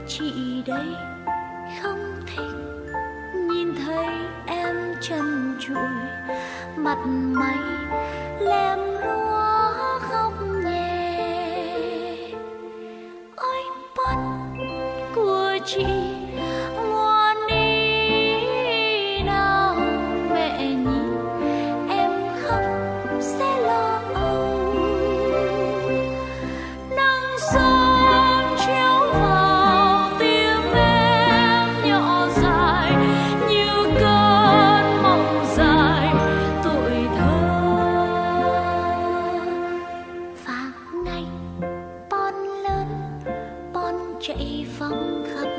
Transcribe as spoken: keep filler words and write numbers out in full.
chị đây không thích nhìn thấy em trần trụi, mặt mày lem lúa khóc nhẹ. Ôi mắt của chị ngoan đi nào, mẹ nhìn em khóc sẽ lo âu. Nắng sớm chiếu vào tim em nhỏ dài như cơn mộng dài tuổi thơ. Và ngày bon lớn bon chạy vòng khắp